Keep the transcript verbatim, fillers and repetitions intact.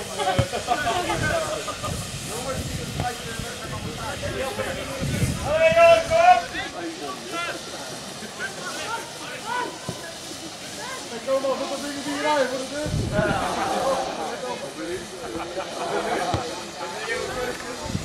Kom op, wat een ding rijden voor de deur.